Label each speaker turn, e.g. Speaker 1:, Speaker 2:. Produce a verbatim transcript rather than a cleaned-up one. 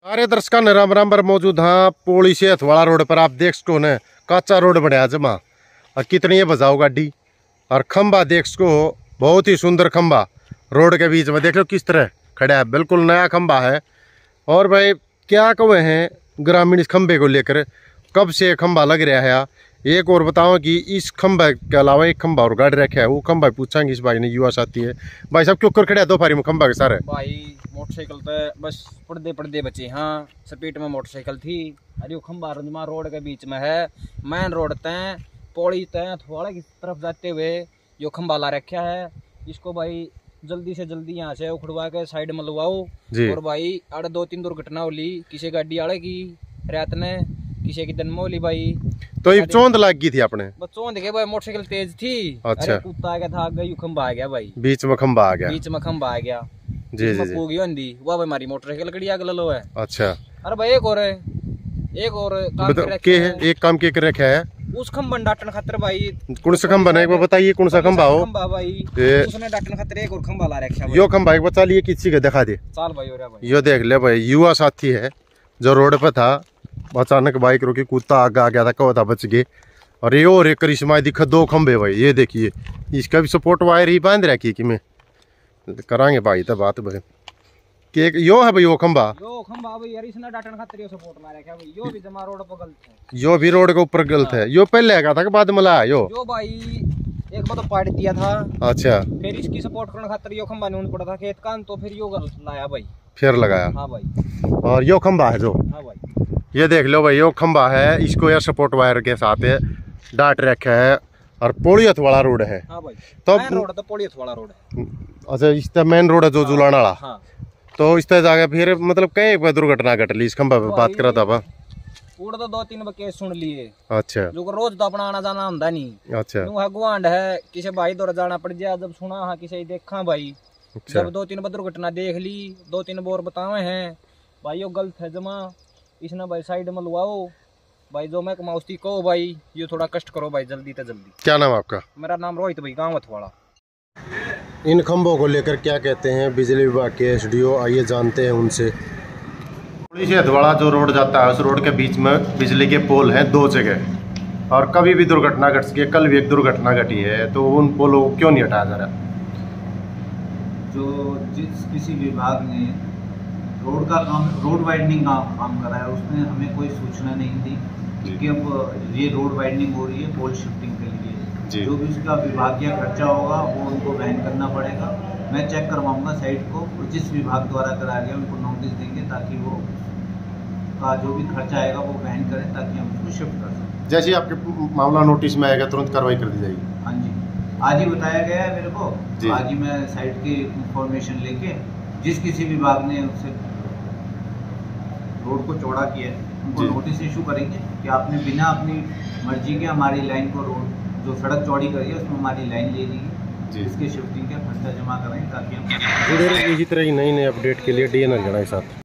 Speaker 1: सारे दर्शकों ने राम राम पर मौजूद हाँ पोली से हथवाड़ा रोड पर। आप देख सको ने कच्चा रोड बढ़िया जमा और कितनी ये बजाओ गाड़ी और खंबा देख सको, बहुत ही सुंदर खंबा रोड के बीच में। देख लो किस तरह खड़ा है, बिल्कुल नया खंबा है। और भाई क्या कहे हैं ग्रामीण इस खंबे को लेकर, कब से खंबा लग रहा है। एक और बताओ कि इस खंबे के अलावा एक खंबा और गाड़ रखा है, वो खंबा पूछाएंगे इस भाई ने, युवा साथी है। भाई साहब क्यों कर खड़े दो फारी में खंबा के सारे?
Speaker 2: भाई मोटरसाइकिल तो बस पड़दे पड़दे बचे, हाँ स्पीड में मोटरसाइकिल थी। अरे खंबा रंजमा रोड के बीच में है, मेन रोड तय पौड़ी तय थोड़ा की तरफ जाते हुए जो खंबा ला रखा है, इसको भाई जल्दी से जल्दी यहाँ से उखड़वा के साइड में लगवाओ। और भाई आड़े दो तीन दुर्घटना होली, किसी गाड़ी आड़े की रात ने, किसी की दिन में होली भाई।
Speaker 1: तो ये चौंध लग गई थी अपने?
Speaker 2: बस चौंध के भाई, मोटरसाइकिल तेज थी।
Speaker 1: अच्छा।
Speaker 2: कुत्ता आ गया था आगे, यू खंबा आ गया भाई,
Speaker 1: बीच में खंबा आ गया।
Speaker 2: बीच में खंबा आ गया
Speaker 1: जी जी जी।
Speaker 2: होंदी वो भाई हमारी मोटरसाइकिल कड़ी आग लो है।
Speaker 1: अच्छा।
Speaker 2: अरे भाई एक और है, एक और काम कर रखा
Speaker 1: के
Speaker 2: है।
Speaker 1: एक काम के कर रखा है
Speaker 2: उस खंबा डाटन खातर भाई।
Speaker 1: कौन सा खंबा है वो बताइए, कौन सा खंबा हो?
Speaker 2: खंबा भाई उसने डाटन खातर एक और खंबा ला रखा है।
Speaker 1: यो खंबा एक बता लिए किसी का दिखा दे।
Speaker 2: चाल भाई हो रहा भाई,
Speaker 1: यो देख ले भाई, युवा साथी है जो रोड पे था, अचानक बाइक रोकी, कुत्ता आगे आ गया था, कहो था बच गए। और ये और एक करिश्मा दिखा, दो खंबे भाई, ये देखिए इसका भी सपोर्ट वायर ही बांध रखी कि मैं करांगे भाई तब बात भाई कि यो है भाई वो खंबा।
Speaker 2: यो खंबा भाई यार इसने डाटन खातर यो सपोर्ट ला रखा है भाई। यो भी जमा रोड पर गलत है,
Speaker 1: यो भी रोड के ऊपर गलत है। यो पहले आया था कि बाद में लाया यो?
Speaker 2: यो भाई एक बार तो पाट दिया था।
Speaker 1: अच्छा।
Speaker 2: फिर इसकी सपोर्ट करने खातर यो खंबा नहीं पड़ा था खेत का, तो फिर यो गलत लाया भाई,
Speaker 1: फिर लगाया।
Speaker 2: हाँ भाई।
Speaker 1: और यो खंबा है जो,
Speaker 2: हाँ भाई
Speaker 1: ये देख लो भाई, यो खंबा है, इसको यार सपोर्ट वायर के साथ डाट रखा है। और पोड़ियत वाला रोड है।
Speaker 2: हाँ भाई,
Speaker 1: तो
Speaker 2: मेन रोड तो पोड़ियत वाला रोड है।
Speaker 1: अच्छा, इस मेन रोड है जो जुलाना वाला।
Speaker 2: हाँ।
Speaker 1: तो इस तरह जाके फिर मतलब कहीं पर दुर्घटना घट ली इस खंबा पे बात करा था बा?
Speaker 2: उड़ तो दो तीन केस सुन लिए।
Speaker 1: अच्छा।
Speaker 2: जो रोज तो अपना आना जाना होता नहीं।
Speaker 1: अच्छा।
Speaker 2: है गुआंढ है, किसी भाई दौर जाना पड़ गया, जब सुना हाँ किसी देखा भाई। अच्छा। जब दो तीन बार दुर्घटना देख ली, दो तीन बोर बतावे हैं भाई यो गलत है जमा, इसने भाई साइड में लुआओ भाई। जो मैं कमाउस्ती कहो भाई, ये थोड़ा कष्ट करो भाई जल्दी से जल्दी।
Speaker 1: क्या नाम आपका?
Speaker 2: मेरा नाम रोहित भाई, गाँव हथवाड़ा।
Speaker 1: इन खंभों को लेकर क्या कहते हैं बिजली विभाग के एसडीओ, आइए जानते हैं उनसे। पुलिस हथवाड़ा जो रोड जाता है, उस रोड के बीच में बिजली के पोल हैं दो जगह, और कभी भी दुर्घटना घट सकती है। कल भी एक दुर्घटना घटी है, तो उन पोलों को क्यों नहीं हटाया जा रहा?
Speaker 3: जो जिस किसी विभाग ने रोड का काम, रोड वाइडनिंग का काम करा है, उसमें हमें कोई सूचना नहीं दी क्योंकि अब ये रोड वाइडनिंग हो रही है पोल शिफ्टिंग के लिए। जो भी उसका विभागीय खर्चा होगा वो उनको वहन करना पड़ेगा। मैं चेक करवाऊंगा साइट को, और जिस विभाग द्वारा कराया गया उनको नोटिस देंगे ताकि वो का जो भी खर्चा आएगा वो वहन करें, ताकि हम उसको शिफ्ट कर सकें।
Speaker 1: जैसे आपके मामला नोटिस में आएगा तुरंत कार्रवाई कर दी जाएगी?
Speaker 3: हाँ जी, आज ही बताया गया है मेरे को। आज ही मैं साइट की इंफॉर्मेशन लेके जिस किसी विभाग ने उससे रोड को चौड़ा किया है उनको नोटिस इशू करेंगे कि आपने बिना अपनी मर्जी के हमारी लाइन को, रोड जो सड़क चौड़ी करी है उसमें हमारी लाइन ले ली, इसके शिफ्टिंग का खर्चा जमा करें ताकि हम
Speaker 1: जुड़े रहिए इसी तरह की नई नई अपडेट के लिए डी एन आर के साथ।